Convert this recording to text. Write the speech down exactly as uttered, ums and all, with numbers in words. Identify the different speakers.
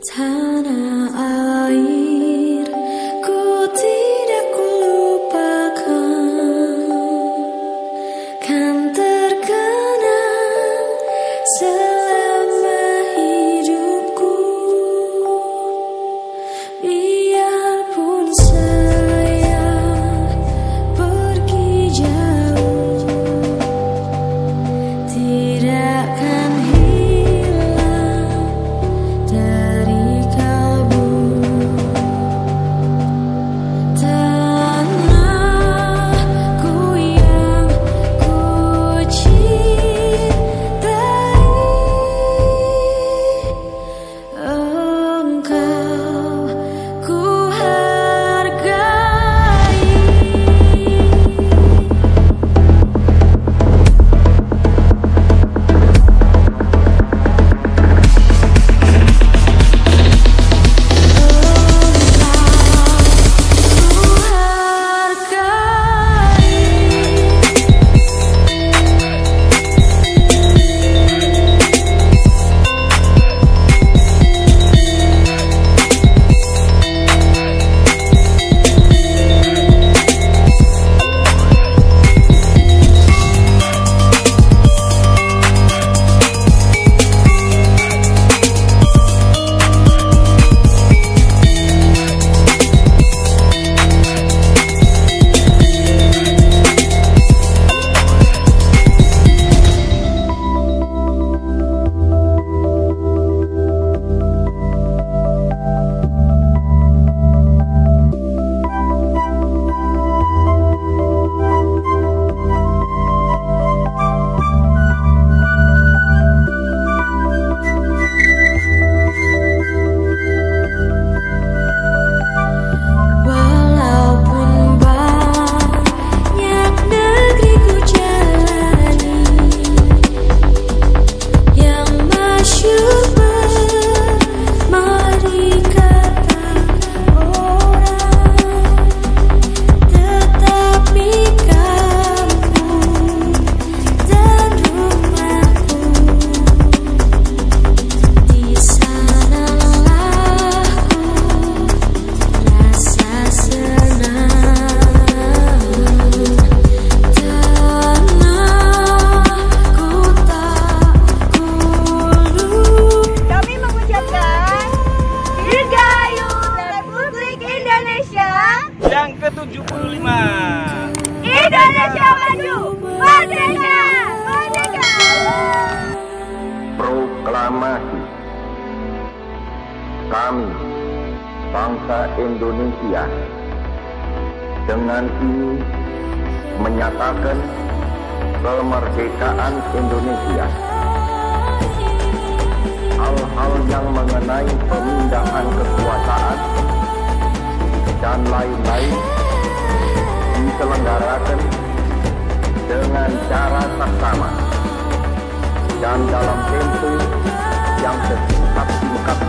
Speaker 1: Tanah air, ku tidak kulupakan, kan terkenang selama hidupku. Biarpun saya pergi jauh, tidak akan hilang dari
Speaker 2: yang ke tujuh puluh lima.
Speaker 3: Indonesia maju, merdeka, merdeka.
Speaker 4: Proklamasi. Kami, bangsa Indonesia, dengan ini menyatakan kemerdekaan Indonesia. Hal-hal yang mengenai pemindahan kekuasaan dan lain-lain diselenggarakan dengan cara saksama dan dalam tempo yang sesingkat-singkatnya.